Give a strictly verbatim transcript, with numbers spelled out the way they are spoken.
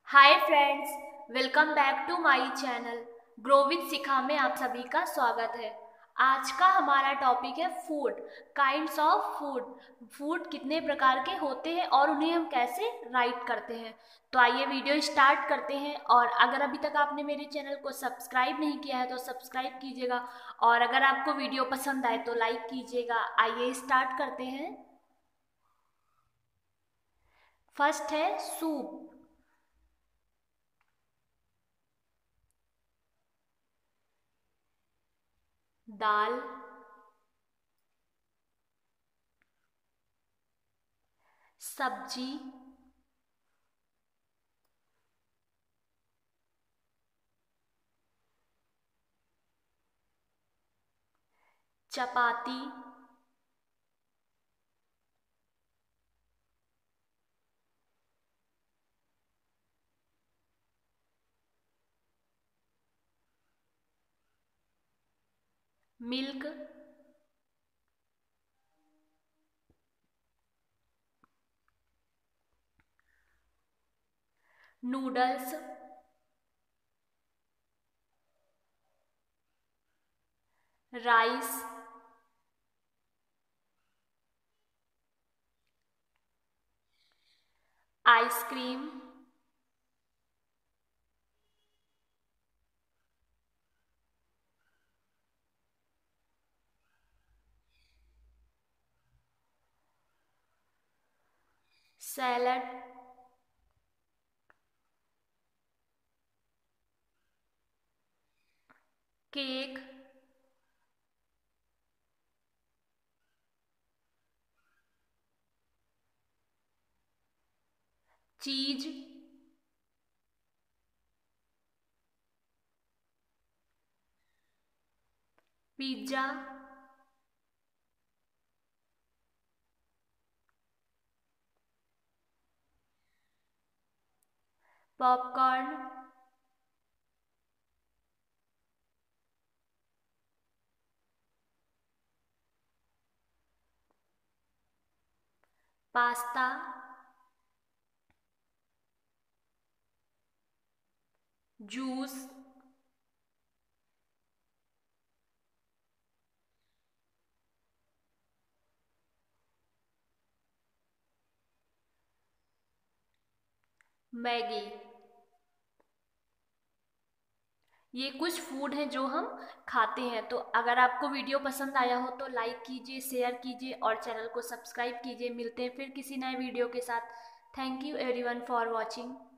Hi friends, welcome back to my channel grow with Shikha में आप सभी का स्वागत है। आज का हमारा टॉपिक है food, kinds of food. Food कितने प्रकार के होते हैं और उन्हें हम कैसे राइट करते हैं। तो आइए वीडियो स्टार्ट करते हैं। और अगर अभी तक आपने मेरे चैनल को सब्सक्राइब नहीं किया है तो सब्सक्राइब कीजिएगा, और अगर आपको वीडियो पसंद आए तो लाइक कीजिएगा। आइए स्टार्ट करते हैं। फर्स्ट है सूप। दाल, सब्जी, चपाती, milk, noodles, rice, ice cream, salad, cake, cheese, pizza, popcorn, pasta, juice, Maggi. ये कुछ फूड हैं जो हम खाते हैं। तो अगर आपको वीडियो पसंद आया हो तो लाइक कीजिए, शेयर कीजिए और चैनल को सब्सक्राइब कीजिए। मिलते हैं फिर किसी नए वीडियो के साथ। Thank you everyone for watching.